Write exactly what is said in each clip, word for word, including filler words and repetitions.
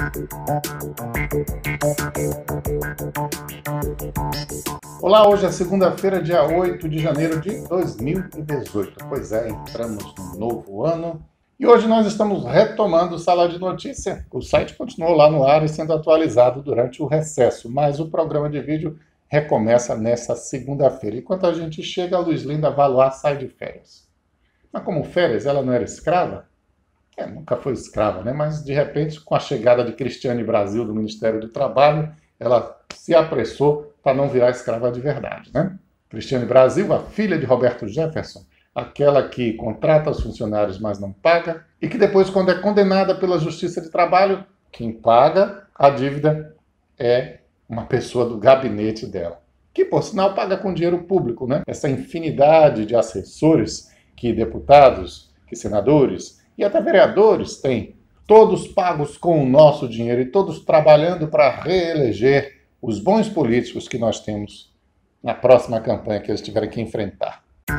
Olá, hoje é segunda-feira, dia oito de janeiro de dois mil e dezoito. Pois é, entramos no novo ano e hoje nós estamos retomando o Sala de Notícia. O site continuou lá no ar e sendo atualizado durante o recesso, mas o programa de vídeo recomeça nessa segunda-feira. Enquanto a gente chega, a Luiz Linda Valois sai de férias. Mas como férias, ela não era escrava? É, nunca foi escrava, né? Mas, de repente, com a chegada de Cristiane Brasil do Ministério do Trabalho, ela se apressou para não virar escrava de verdade, né? Cristiane Brasil, a filha de Roberto Jefferson, aquela que contrata os funcionários, mas não paga, e que depois, quando é condenada pela Justiça de Trabalho, quem paga a dívida é uma pessoa do gabinete dela, que, por sinal, paga com dinheiro público, né? Essa infinidade de assessores que deputados, que senadores e até vereadores têm, todos pagos com o nosso dinheiro e todos trabalhando para reeleger os bons políticos que nós temos na próxima campanha que eles tiverem que enfrentar.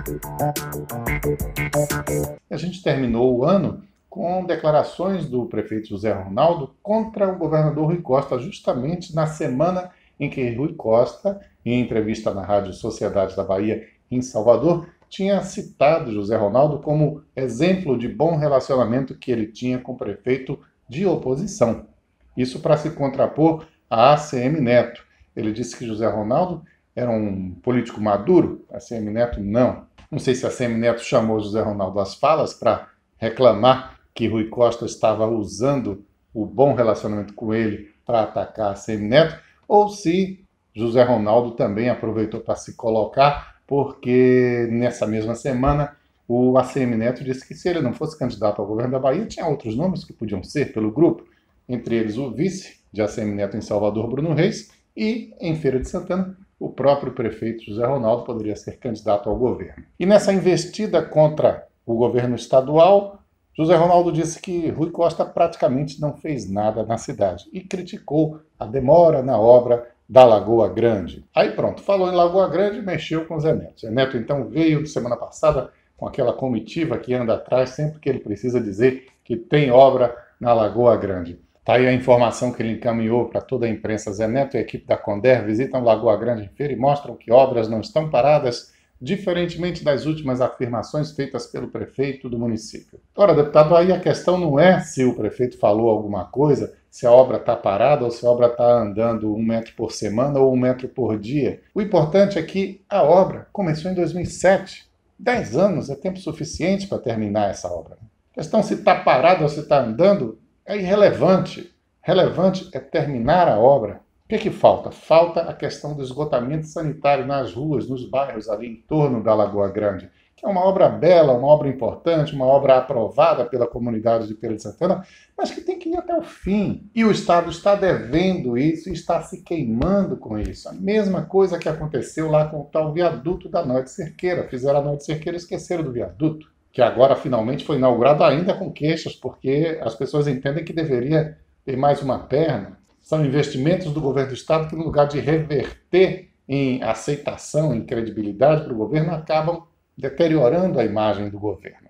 A gente terminou o ano com declarações do prefeito José Ronaldo contra o governador Rui Costa, justamente na semana em que Rui Costa, em entrevista na Rádio Sociedade da Bahia, em Salvador, tinha citado José Ronaldo como exemplo de bom relacionamento que ele tinha com o prefeito de oposição. Isso para se contrapor a ACM Neto. Ele disse que José Ronaldo era um político maduro, a ACM Neto não. Não sei se a ACM Neto chamou José Ronaldo às falas para reclamar que Rui Costa estava usando o bom relacionamento com ele para atacar a ACM Neto, ou se José Ronaldo também aproveitou para se colocar, porque nessa mesma semana o A C M Neto disse que se ele não fosse candidato ao governo da Bahia, tinha outros nomes que podiam ser pelo grupo, entre eles o vice de A C M Neto em Salvador, Bruno Reis, e em Feira de Santana, o próprio prefeito José Ronaldo poderia ser candidato ao governo. E nessa investida contra o governo estadual, José Ronaldo disse que Rui Costa praticamente não fez nada na cidade e criticou a demora na obra da Lagoa Grande. Aí pronto, falou em Lagoa Grande e mexeu com o Zé Neto. Zé Neto então veio semana passada com aquela comitiva que anda atrás sempre que ele precisa dizer que tem obra na Lagoa Grande. Está aí a informação que ele encaminhou para toda a imprensa. Zé Neto e a equipe da Conder visitam Lagoa Grande em feira e mostram que obras não estão paradas, diferentemente das últimas afirmações feitas pelo prefeito do município. Ora, deputado, aí a questão não é se o prefeito falou alguma coisa, se a obra está parada ou se a obra está andando um metro por semana ou um metro por dia. O importante é que a obra começou em dois mil e sete. Dez anos é tempo suficiente para terminar essa obra. A questão se está parada ou se está andando é irrelevante. Relevante é terminar a obra. O que é que falta? Falta a questão do esgotamento sanitário nas ruas, nos bairros ali em torno da Lagoa Grande, que é uma obra bela, uma obra importante, uma obra aprovada pela comunidade de Feira de Santana, mas que tem que ir até o fim. E o Estado está devendo isso e está se queimando com isso. A mesma coisa que aconteceu lá com o tal viaduto da Nó de Cerqueira. Fizeram a Nó de Cerqueira e esqueceram do viaduto, que agora finalmente foi inaugurado ainda com queixas, porque as pessoas entendem que deveria ter mais uma perna. São investimentos do governo do Estado que, no lugar de reverter em aceitação, em credibilidade para o governo, acabam deteriorando a imagem do governo.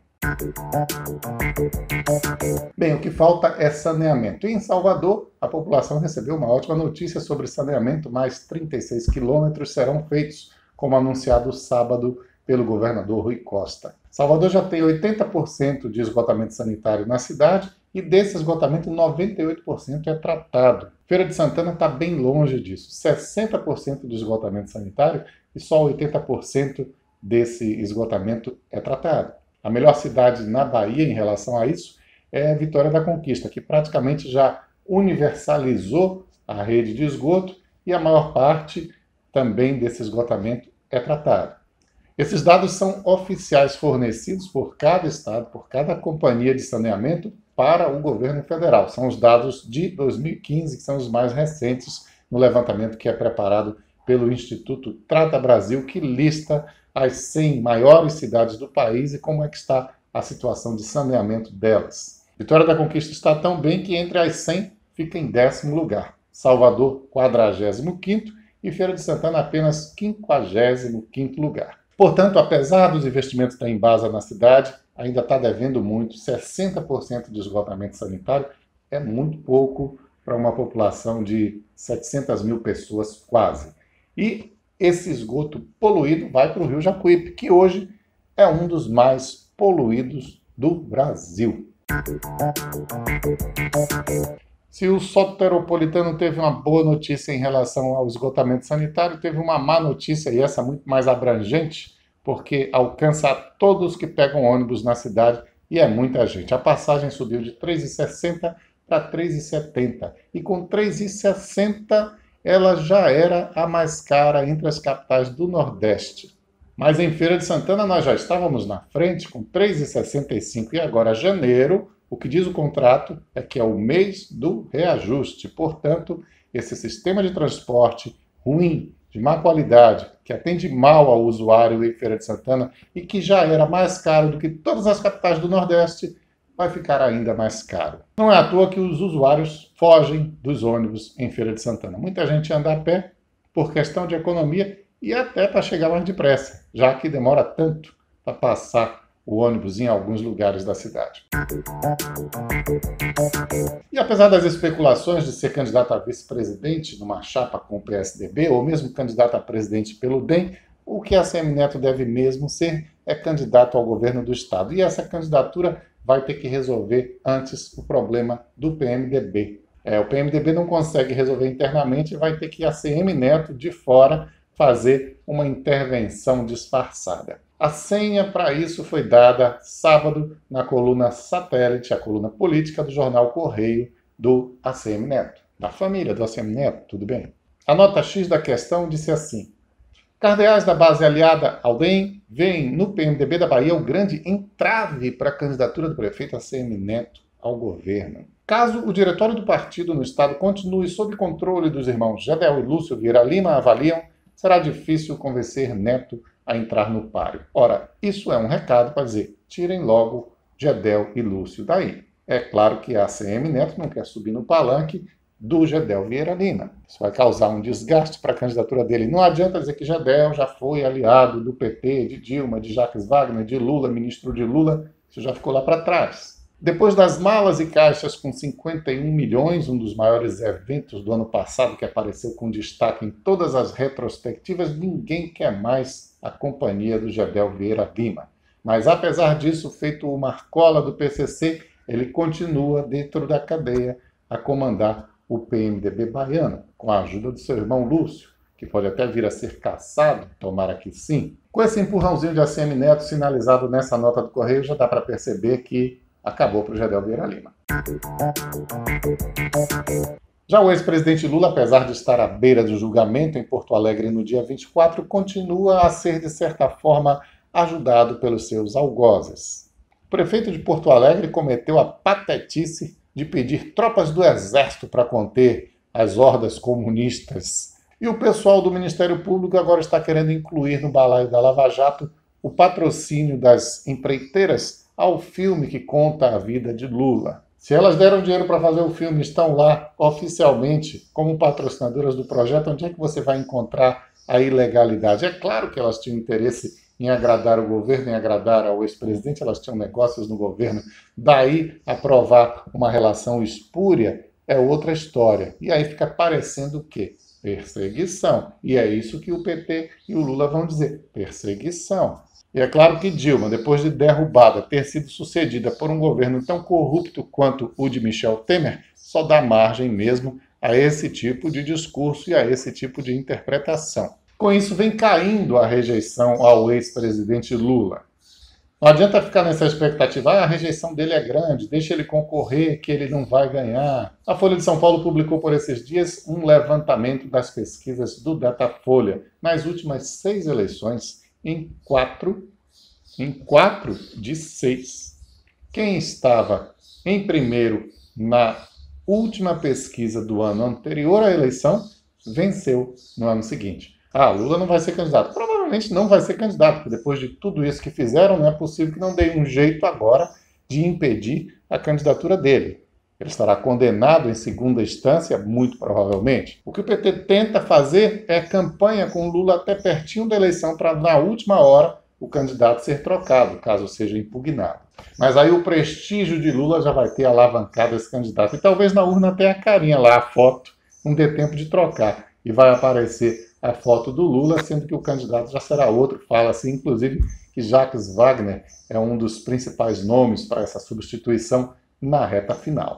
Bem, o que falta é saneamento. E em Salvador, a população recebeu uma ótima notícia sobre saneamento. Mais trinta e seis quilômetros serão feitos, como anunciado sábado pelo governador Rui Costa. Salvador já tem oitenta por cento de esgotamento sanitário na cidade e desse esgotamento noventa e oito por cento é tratado. Feira de Santana está bem longe disso. sessenta por cento de esgotamento sanitário e só oitenta por cento desse esgotamento é tratado. A melhor cidade na Bahia em relação a isso é Vitória da Conquista, que praticamente já universalizou a rede de esgoto e a maior parte também desse esgotamento é tratado. Esses dados são oficiais fornecidos por cada estado, por cada companhia de saneamento para o governo federal. São os dados de dois mil e quinze, que são os mais recentes no levantamento que é preparado pelo Instituto Trata Brasil, que lista as cem maiores cidades do país e como é que está a situação de saneamento delas. Vitória da Conquista está tão bem que entre as cem fica em décimo lugar. Salvador, quadragésimo quinto e Feira de Santana apenas quinquagésimo quinto lugar. Portanto, apesar dos investimentos da Embasa na cidade, ainda está devendo muito. sessenta por cento de esgotamento sanitário é muito pouco para uma população de setecentas mil pessoas quase. E esse esgoto poluído vai para o Rio Jacuípe, que hoje é um dos mais poluídos do Brasil. Se o soteropolitano teve uma boa notícia em relação ao esgotamento sanitário, teve uma má notícia, e essa muito mais abrangente, porque alcança a todos que pegam ônibus na cidade, e é muita gente. A passagem subiu de três reais e sessenta centavos para três reais e setenta centavos, e com três reais e sessenta centavos ela já era a mais cara entre as capitais do Nordeste. Mas em Feira de Santana nós já estávamos na frente com três reais e sessenta e cinco centavos, e agora janeiro, o que diz o contrato é que é o mês do reajuste. Portanto, esse sistema de transporte ruim, de má qualidade, que atende mal ao usuário em Feira de Santana e que já era mais caro do que todas as capitais do Nordeste, vai ficar ainda mais caro. Não é à toa que os usuários fogem dos ônibus em Feira de Santana. Muita gente anda a pé por questão de economia e até para chegar mais depressa, já que demora tanto para passar o ônibus em alguns lugares da cidade. E apesar das especulações de ser candidato a vice-presidente numa chapa com o P S D B, ou mesmo candidato a presidente pelo D E M, o que a ACM deve mesmo ser é candidato ao governo do estado. E essa candidatura vai ter que resolver antes o problema do P M D B. É, o P M D B não consegue resolver internamente e vai ter que a ACM Neto, de fora, fazer uma intervenção disfarçada. A senha para isso foi dada sábado na coluna Satélite, a coluna política do jornal Correio do A C M Neto, da família do A C M Neto, tudo bem? A nota X da questão disse assim: cardeais da base aliada ao D E M veem no P M D B da Bahia o grande entrave para a candidatura do prefeito A C M Neto ao governo. Caso o diretório do partido no estado continue sob controle dos irmãos Gedel e Lúcio Vieira Lima, avaliam, será difícil convencer Neto a entrar no páreo. Ora, isso é um recado para dizer, tirem logo Gedel e Lúcio daí. É claro que a A C M Neto não quer subir no palanque do Gedel Vieira Lima. Isso vai causar um desgaste para a candidatura dele. Não adianta dizer que Gedel já foi aliado do P T, de Dilma, de Jacques Wagner, de Lula, ministro de Lula. Isso já ficou lá para trás. Depois das malas e caixas com cinquenta e um milhões, um dos maiores eventos do ano passado que apareceu com destaque em todas as retrospectivas, ninguém quer mais a companhia do Gedel Vieira Lima. Mas apesar disso, feito o Marcola do P C C, ele continua dentro da cadeia a comandar o P M D B baiano, com a ajuda do seu irmão Lúcio, que pode até vir a ser caçado, tomara que sim. Com esse empurrãozinho de A C M Neto sinalizado nessa nota do Correio, já dá para perceber que acabou para o Gedel Vieira Lima. Já o ex-presidente Lula, apesar de estar à beira do julgamento em Porto Alegre no dia vinte e quatro, continua a ser, de certa forma, ajudado pelos seus algozes. O prefeito de Porto Alegre cometeu a patetice de pedir tropas do Exército para conter as hordas comunistas. E o pessoal do Ministério Público agora está querendo incluir no balaio da Lava Jato o patrocínio das empreiteiras ao filme que conta a vida de Lula. Se elas deram dinheiro para fazer o filme, estão lá oficialmente como patrocinadoras do projeto, onde é que você vai encontrar a ilegalidade? É claro que elas tinham interesse em agradar o governo, em agradar ao ex-presidente, elas tinham negócios no governo. Daí, aprovar uma relação espúria é outra história. E aí fica parecendo o quê? Perseguição. E é isso que o P T e o Lula vão dizer, perseguição. E é claro que Dilma, depois de derrubada, ter sido sucedida por um governo tão corrupto quanto o de Michel Temer, só dá margem mesmo a esse tipo de discurso e a esse tipo de interpretação. Com isso, vem caindo a rejeição ao ex-presidente Lula. Não adianta ficar nessa expectativa, ah, a rejeição dele é grande, deixa ele concorrer, que ele não vai ganhar. A Folha de São Paulo publicou por esses dias um levantamento das pesquisas do Datafolha. Nas últimas seis eleições, em quatro, em quatro de seis, quem estava em primeiro na última pesquisa do ano anterior à eleição, venceu no ano seguinte. Ah, Lula não vai ser candidato. Provavelmente não vai ser candidato, porque depois de tudo isso que fizeram, não é possível que não dê um jeito agora de impedir a candidatura dele. Ele estará condenado em segunda instância, muito provavelmente. O que o P T tenta fazer é campanha com Lula até pertinho da eleição, para, na última hora, o candidato ser trocado, caso seja impugnado. Mas aí o prestígio de Lula já vai ter alavancado esse candidato. E talvez na urna até a carinha lá, a foto, não dê tempo de trocar. E vai aparecer a foto do Lula, sendo que o candidato já será outro. Fala-se, inclusive, que Jacques Wagner é um dos principais nomes para essa substituição na reta final.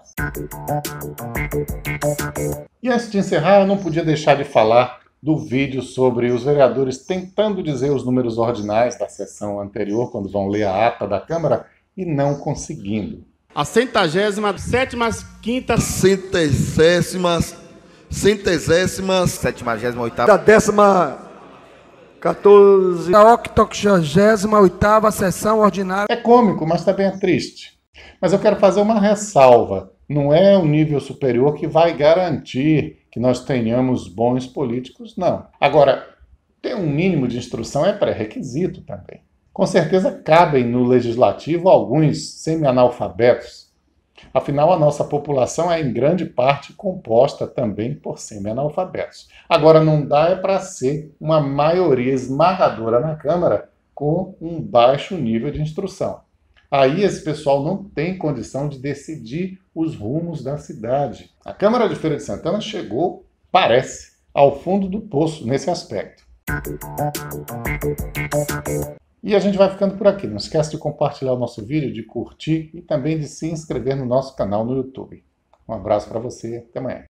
E antes de encerrar, eu não podia deixar de falar do vídeo sobre os vereadores tentando dizer os números ordinais da sessão anterior, quando vão ler a ata da Câmara, e não conseguindo. A centagésima, sétima, quinta, centésimas, centésimas, setagésima oitava, da décima quatorze, da octogésima oitava sessão ordinária. É cômico, mas também é triste. Mas eu quero fazer uma ressalva. Não é o nível superior que vai garantir que nós tenhamos bons políticos, não. Agora, ter um mínimo de instrução é pré-requisito também. Com certeza cabem no legislativo alguns semi-analfabetos. Afinal, a nossa população é em grande parte composta também por semi-analfabetos. Agora, não dá é para ser uma maioria esmagadora na Câmara com um baixo nível de instrução. Aí esse pessoal não tem condição de decidir os rumos da cidade. A Câmara de Feira de Santana chegou, parece, ao fundo do poço nesse aspecto. E a gente vai ficando por aqui. Não esquece de compartilhar o nosso vídeo, de curtir e também de se inscrever no nosso canal no YouTube. Um abraço para você, até amanhã.